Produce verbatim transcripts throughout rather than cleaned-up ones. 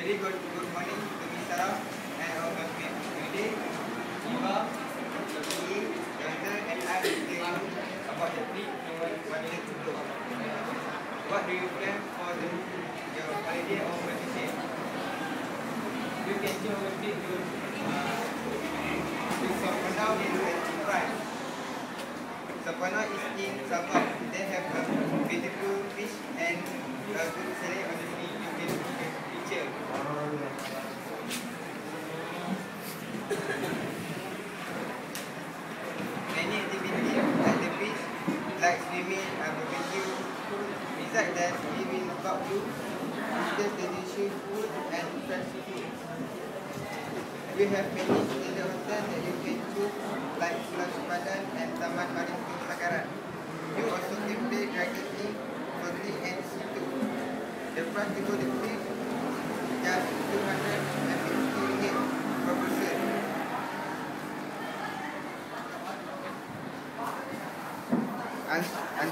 Very good, good morning to Miz Sarah and our classmates. Today, Eva, Sophie, Jonathan and I will tell you about the trip you wanted to go. What do you plan for the, your holiday or vacation? You can choose our trip to uh, to Sapana in Price. Sapana is in Sabah. They have a beautiful beach and a good chalet on the sea. You can take a picture. Many activities at the beach, like swimming and barbecue. Besides that, we will look up to the delicious food and fresh food. We have many in the hotel that you can choose, like Pulau Sempadan and Taman Maritim Sakaran. You also can play dragon king, floating and situ. The price to go to the trip is just two hundred fifty ringgit per person. And, and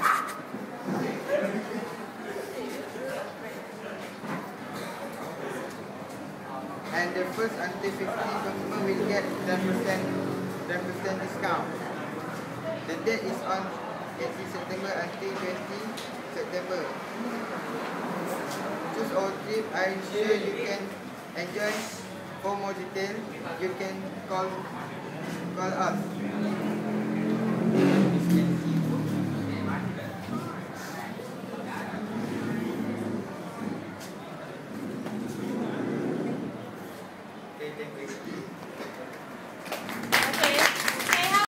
And the first until fifty customer will get ten percent ten percent discount. The date is on eighteenth September until twentieth September. Choose our trip. I'm sure you can enjoy. For more details, you can call call us.